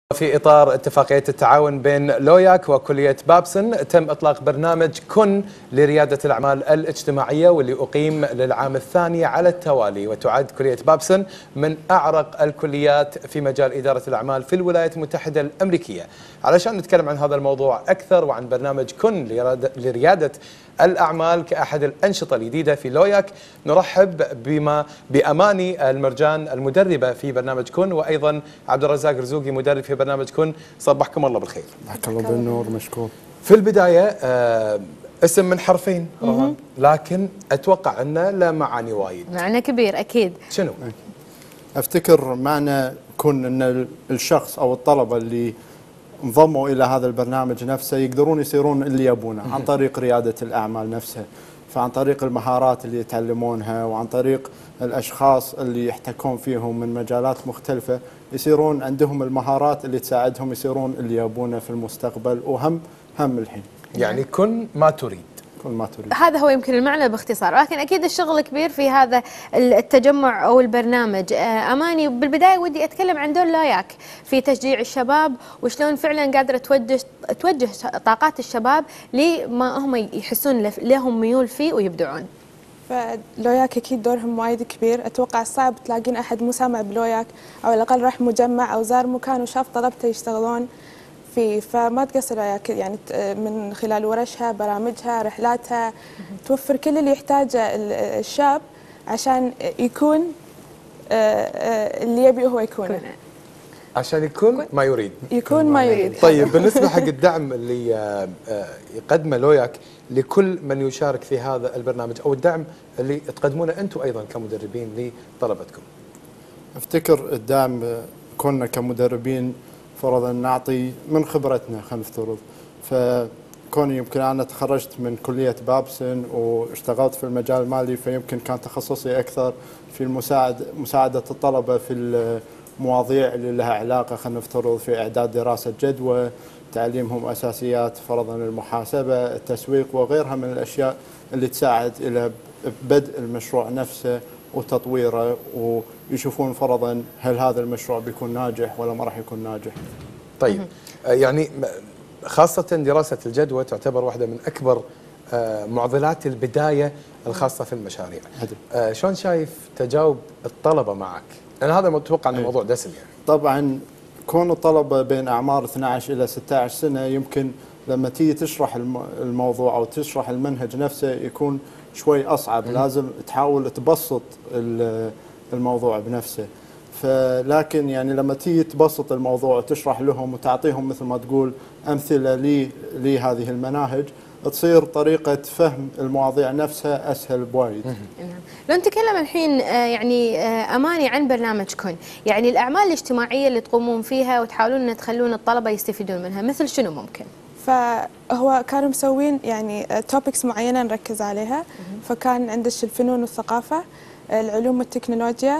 في إطار اتفاقية التعاون بين لوياك وكلية بابسن تم إطلاق برنامج كن لريادة الأعمال الاجتماعية واللي أقيم للعام الثاني على التوالي، وتعد كلية بابسن من أعرق الكليات في مجال إدارة الأعمال في الولايات المتحدة الأمريكية. علشان نتكلم عن هذا الموضوع أكثر وعن برنامج كن لريادة الأعمال كأحد الأنشطة الجديدة في لوياك، نرحب بأماني المرجان المدربة في برنامج كن، وأيضا عبد الرزاق رزوقي مدرب في برنامج كن. صبحكم الله بالخير. صبحك الله بالنور، مشكور. في البداية اسم من حرفين لكن أتوقع أنه له معاني وايد. معنى كبير أكيد. شنو؟ أفتكر معنى كن أن الشخص أو الطلبة اللي انضموا إلى هذا البرنامج نفسه يقدرون يصيرون اللي يبونه عن طريق ريادة الأعمال نفسها، فعن طريق المهارات اللي يتعلمونها وعن طريق الأشخاص اللي يحتكون فيهم من مجالات مختلفة يصيرون عندهم المهارات اللي تساعدهم يصيرون اللي يبونه في المستقبل وهم الحين. يعني كن ما تريد. ما تريد. هذا هو يمكن المعنى باختصار، لكن أكيد الشغل كبير في هذا التجمع أو البرنامج. أماني، بالبداية ودي أتكلم عن دور لوياك في تشجيع الشباب وشلون فعلا قادرة توجه طاقات الشباب لما هم يحسون لهم ميول فيه ويبدعون. فلوياك أكيد دورهم وايد كبير. أتوقع صعب تلاقين أحد مو سامع بلوياك أو على الأقل راح مجمع أو زار مكان وشاف طلبته يشتغلون فيه، فما تقصر لوياك يعني من خلال ورشها، برامجها، رحلاتها، توفر كل اللي يحتاجه الشاب عشان يكون اللي يبي هو يكونه. عشان يكون ما يريد. يكون ما يريد. طيب بالنسبة حق الدعم اللي يقدمه لوياك لكل من يشارك في هذا البرنامج أو الدعم اللي تقدمونه أنتم أيضا كمدربين لطلبتكم، أفتكر الدعم كنا كمدربين فرضا نعطي من خبرتنا، خلينا نفترض. فكوني يمكن أنا تخرجت من كلية بابسن واشتغلت في المجال المالي، فيمكن كان تخصصي أكثر في مساعدة الطلبة في المواضيع اللي لها علاقة، خلينا نفترض في إعداد دراسة جدوى، تعليمهم أساسيات فرضا المحاسبة، التسويق وغيرها من الأشياء اللي تساعد إلى بدء المشروع نفسه وتطويره، ويشوفون فرضا هل هذا المشروع بيكون ناجح ولا ما راح يكون ناجح. طيب يعني خاصة دراسة الجدوى تعتبر واحدة من أكبر معضلات البداية الخاصة في المشاريع. شلون شايف تجاوب الطلبة معك؟ لأن هذا متوقع أنه موضوع دسم يعني. طبعا كون الطلبة بين أعمار 12 إلى 16 سنة يمكن لما تيجي تشرح الموضوع أو تشرح المنهج نفسه يكون شوي أصعب، لازم تحاول تبسط الموضوع بنفسه. فلكن يعني لما تيجي تبسط الموضوع وتشرح لهم وتعطيهم مثل ما تقول أمثلة لهذه المناهج، تصير طريقة فهم المواضيع نفسها أسهل بوايد. لو نتكلم الحين يعني أماني عن برنامج كن، يعني الأعمال الاجتماعية اللي تقومون فيها وتحاولون أن تخلون الطلبة يستفيدون منها، مثل شنو ممكن؟ فهو كانوا مسوين يعني توبكس معينة نركز عليها، فكان عندش الفنون والثقافة، العلوم والتكنولوجيا،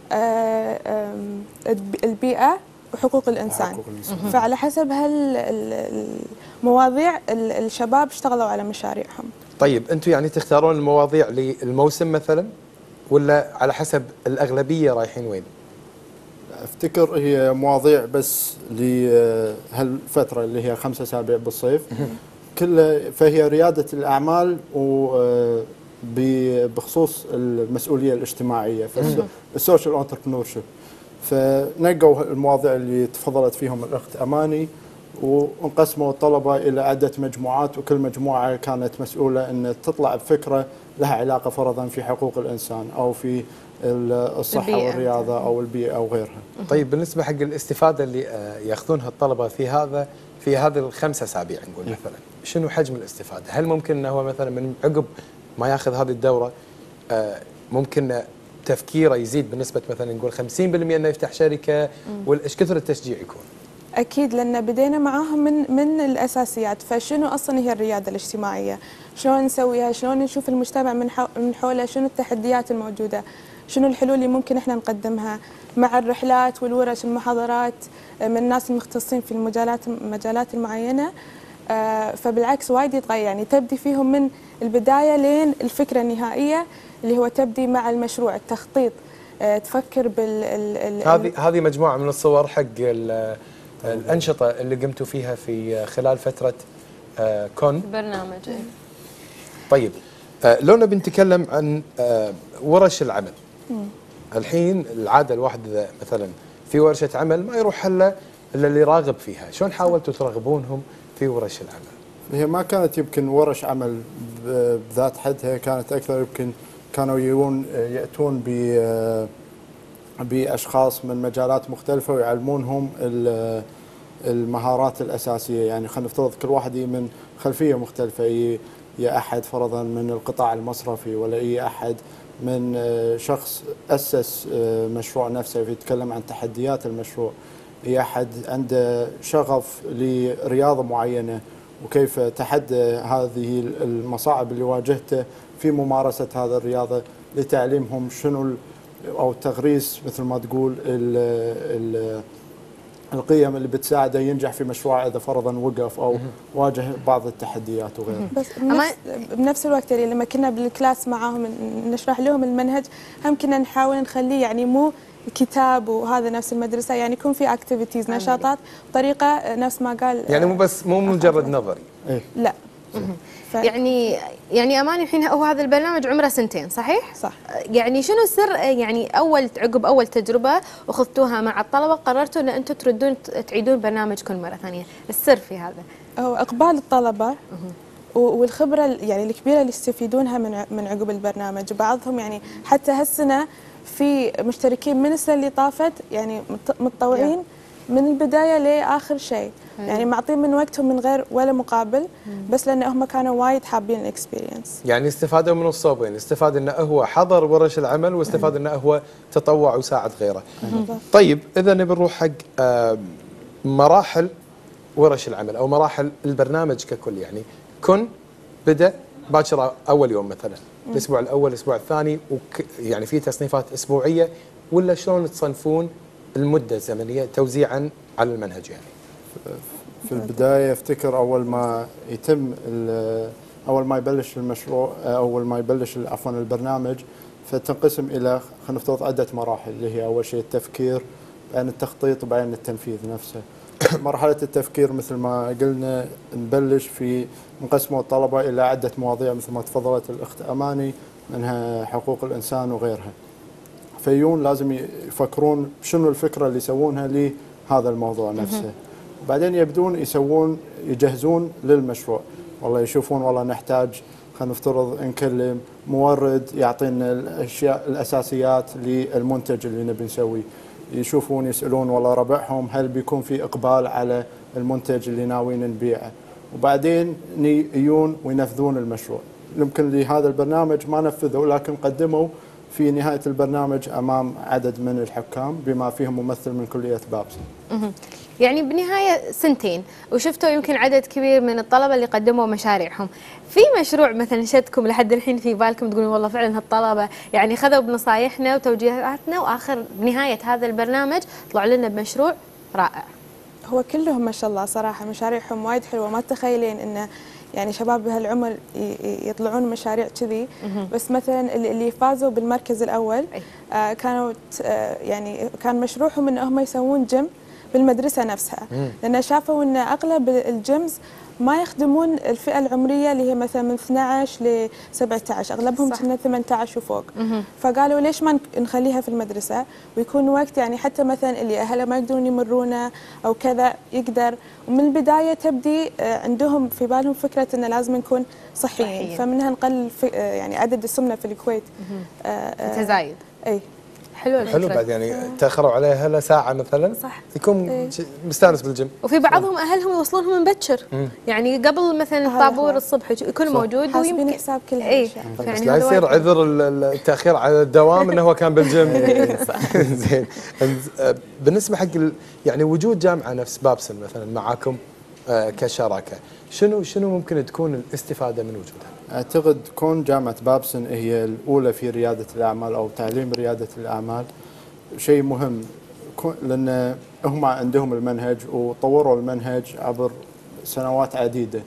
البيئة وحقوق الإنسان. فعلى حسب المواضيع الشباب اشتغلوا على مشاريعهم. طيب أنتم يعني تختارون المواضيع للموسم مثلا ولا على حسب الأغلبية رايحين وين؟ أفتكر هي مواضيع بس لهالفترة اللي هي 5 أسابيع بالصيف كلها، فهي ريادة الأعمال بخصوص المسؤولية الاجتماعية، السوشيال انتربرنورشيب. فنقوا المواضيع اللي تفضلت فيهم الأخت أماني وانقسموا الطلبة إلى عدة مجموعات، وكل مجموعة كانت مسؤولة أن تطلع بفكرة لها علاقة فرضا في حقوق الإنسان أو في الصحة والرياضة أو البيئة أو غيرها. طيب بالنسبة حق الاستفادة اللي ياخذونها الطلبة في هذه ال5 أسابيع نقول مثلا، شنو حجم الاستفادة؟ هل ممكن أنه هو مثلا من عقب ما ياخذ هذه الدورة ممكن تفكيره يزيد بنسبة مثلا نقول 50% انه يفتح شركة، وايش كثر التشجيع يكون؟ اكيد، لان بدينا معاهم من الاساسيات. فشنو اصلا هي الريادة الاجتماعية؟ شلون نسويها؟ شلون نشوف المجتمع من حوله؟ شنو التحديات الموجودة؟ شنو الحلول اللي ممكن احنا نقدمها مع الرحلات والورش والمحاضرات من الناس المختصين في المجالات المعينة؟ فبالعكس وايد يتغير، يعني تبدي فيهم من البداية لين الفكرة النهائية اللي هو تبدي مع المشروع، التخطيط، تفكر هذه مجموعة من الصور حق الأنشطة اللي قمتوا فيها في خلال فترة كون. برنامج. طيب لو نبي نتكلم عن ورش العمل. الحين العادة الواحد إذا مثلا في ورشة عمل ما يروح إلا اللي راغب فيها، شلون حاولتوا ترغبونهم في ورش العمل؟ هي ما كانت يمكن ورش عمل بذات حدها، كانت أكثر يمكن كانوا يأتون بأشخاص من مجالات مختلفة ويعلمونهم المهارات الأساسية. يعني خلينا نفترض كل واحد من خلفية مختلفة، يا أحد فرضا من القطاع المصرفي، ولا أي أحد من شخص أسس مشروع نفسه فيتكلم عن تحديات المشروع، أي أحد عنده شغف لرياضة معينة وكيف تحدى هذه المصاعب اللي واجهته في ممارسة هذه الرياضة، لتعليمهم شنو أو تغريس مثل ما تقول القيم اللي بتساعده ينجح في مشروعه إذا فرضا وقف أو واجه بعض التحديات وغيرها. بس بنفس الوقت اللي لما كنا بالكلاس معاهم نشرح لهم المنهج، هم كنا نحاول نخليه يعني مو كتاب وهذا نفس المدرسة، يعني يكون في اكتيفيتيز نشاطات بطريقة نفس ما قال، يعني مو مجرد نظري. إيه؟ لا. يعني اماني الحين هو هذا البرنامج عمره 2 صحيح؟ صح. يعني شنو السر، يعني عقب اول تجربه وخذتوها مع الطلبه قررتوا ان انتم تردون تعيدون برنامجكم مره ثانيه، السر في هذا؟ هو اقبال الطلبه والخبره يعني الكبيره اللي يستفيدونها من عقب البرنامج. بعضهم يعني حتى هالسنه في مشتركين من السنه اللي طافت، يعني متطوعين من البدايه لاخر شيء، يعني معطين من وقتهم من غير ولا مقابل، بس لان هم كانوا وايد حابين الاكسبيرينس. يعني استفادوا من الصوبين، استفاد انه هو حضر ورش العمل واستفاد انه هو تطوع وساعد غيره. طيب اذا نبي نروح حق مراحل ورش العمل او مراحل البرنامج ككل، يعني كن بدا باكر اول يوم مثلا، الاسبوع الاول الاسبوع الثاني، يعني في تصنيفات اسبوعيه ولا شلون تصنفون المده الزمنيه توزيعا على المنهج؟ يعني في البداية افتكر أول ما يبلش المشروع، أول ما يبلش عفوا البرنامج، فتنقسم إلى خلينا نفترض عدة مراحل، اللي هي أول شيء التفكير، بعدين التخطيط، وبعدين التنفيذ نفسه. مرحلة التفكير مثل ما قلنا نبلش في نقسمه الطلبة إلى عدة مواضيع مثل ما تفضلت الأخت أماني، منها حقوق الإنسان وغيرها. فيون لازم يفكرون شنو الفكرة اللي يسوونها لهذا الموضوع نفسه. بعدين يبدون يجهزون للمشروع، والله يشوفون والله نحتاج خلينا نفترض نكلم مورد يعطينا الاشياء الاساسيات للمنتج اللي نبي نسويه، يشوفون يسالون والله ربعهم هل بيكون في اقبال على المنتج اللي ناويين نبيعه، وبعدين يجون وينفذون المشروع. يمكن لهذا البرنامج ما نفذوا لكن قدموا في نهايه البرنامج امام عدد من الحكام بما فيهم ممثل من كليه بابسن. يعني بنهاية 2 وشفتوا يمكن عدد كبير من الطلبة اللي قدموا مشاريعهم، في مشروع مثلا شدكم لحد الحين في بالكم تقولون والله فعلا هالطلبة يعني خذوا بنصايحنا وتوجيهاتنا واخر نهاية هذا البرنامج طلعوا لنا بمشروع رائع؟ هو كلهم ما شاء الله صراحة مشاريعهم وايد حلوة، ما تتخيلين انه يعني شباب بهالعمر يطلعون مشاريع كذي. بس مثلا اللي فازوا بالمركز الاول كانوا يعني كان مشروعهم ان هم يسوون جيم بالمدرسة نفسها، لأن شافوا أن أغلب الجيمز ما يخدمون الفئة العمرية اللي هي مثلا من 12 ل 17، أغلبهم كنا 18 وفوق. فقالوا ليش ما نخليها في المدرسة ويكون وقت يعني حتى مثلا اللي أهله ما يقدرون يمرونه أو كذا يقدر، ومن البداية تبدي عندهم في بالهم فكرة أنه لازم نكون صحيين، فمنها نقلل يعني عدد السمنة في الكويت تزايد. أي حلو بعد يعني تاخروا عليها هلا ساعه مثلا، صح، يكون مستانس بالجيم. وفي بعضهم اهلهم يوصلونهم مبكر، يعني قبل مثلا الطابور الصبح يكون موجود ويمكن حساب كل هالاشياء. يعني لا يصير عذر التاخير على الدوام انه هو كان بالجيم. زين. بالنسبه حق يعني وجود جامعه نفس بابسن مثلا معاكم كشراكه، شنو ممكن تكون الاستفاده من وجودها؟ أعتقد كون جامعة بابسن هي الأولى في ريادة الأعمال أو تعليم ريادة الأعمال شيء مهم، لأن هم عندهم المنهج وطوروا المنهج عبر سنوات عديدة،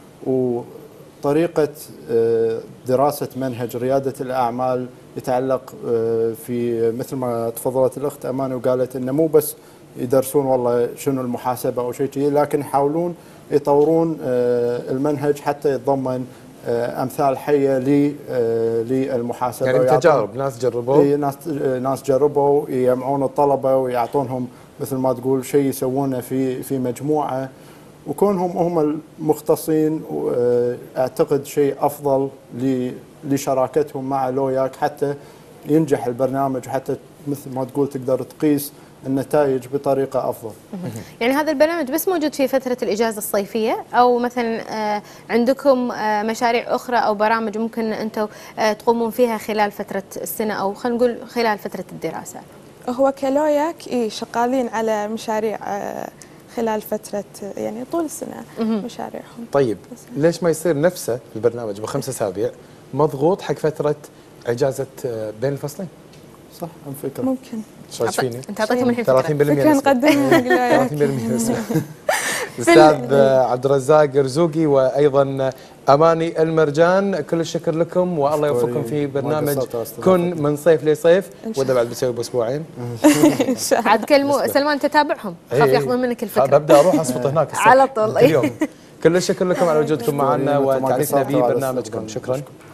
وطريقة دراسة منهج ريادة الأعمال يتعلق في مثل ما تفضلت الأخت أماني وقالت إنه مو بس يدرسون والله شنو المحاسبه او شيء كذي، لكن يحاولون يطورون المنهج حتى يتضمن امثال حيه للمحاسبه. يعني تجارب ناس جربوا، ناس جربوا يجمعون الطلبه ويعطونهم مثل ما تقول شيء يسوونه في مجموعه، وكونهم هم المختصين اعتقد شيء افضل لشراكتهم مع لوياك حتى ينجح البرنامج، وحتى مثل ما تقول تقدر تقيس النتائج بطريقه افضل. يعني هذا البرنامج بس موجود في فتره الاجازه الصيفيه، او مثلا عندكم مشاريع اخرى او برامج ممكن انتم تقومون فيها خلال فتره السنه، او خلينا نقول خلال فتره الدراسه؟ هو كلوياك شغالين على مشاريع خلال فترة يعني طول السنة مشاريعهم. طيب ليش ما يصير نفسه البرنامج ب5 أسابيع مضغوط حق فترة إجازة بين الفصلين؟ صح، فكرة. ممكن. ايش فيني؟ انت اعطيتهم الحين 30% فكرة نقدمها حق لوياك. 30% الاستاذ عبد الرزاق رزوقي وايضا اماني المرجان، كل الشكر لكم والله يوفقكم في برنامج كن من صيف لصيف، وده بعد بسوي باسبوعين. عاد كلموا سلمان تتابعهم، خاف ياخذون منك الفكره. ببدا اروح اصفط هناك على طول. اليوم. كل الشكر لكم على وجودكم معنا وتعريفنا ببرنامجكم، شكرا.